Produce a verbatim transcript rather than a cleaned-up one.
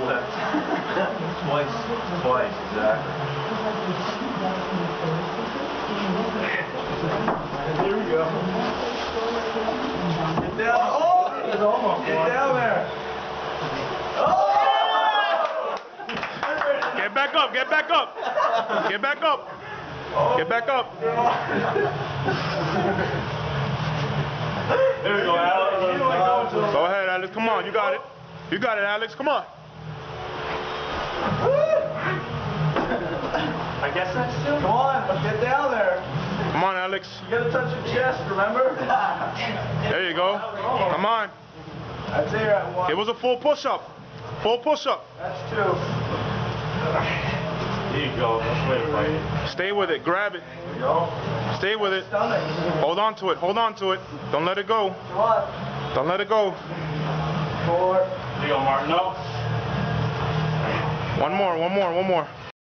That's twice. Twice, exactly. Here we go. Get down. Oh! Get down there. Oh! Get back up, get back up. Get back up. Get back up. There we go, Alex. Go ahead, Alex. Come on, you got it. You got it, Alex. Come on. I guess that's still. Come on, let's get down there. Come on, Alex. You gotta touch your chest, remember? There you go. Come on. That's there at one. It was a full push-up. Full push-up. That's two. There you go. That's way to fight it. Stay with it. Grab it. There you go. Stay with it. Stomach. Hold on to it. Hold on to it. Don't let it go. One. Don't let it go. Four. There you go, Martin. No. One more. One more. One more.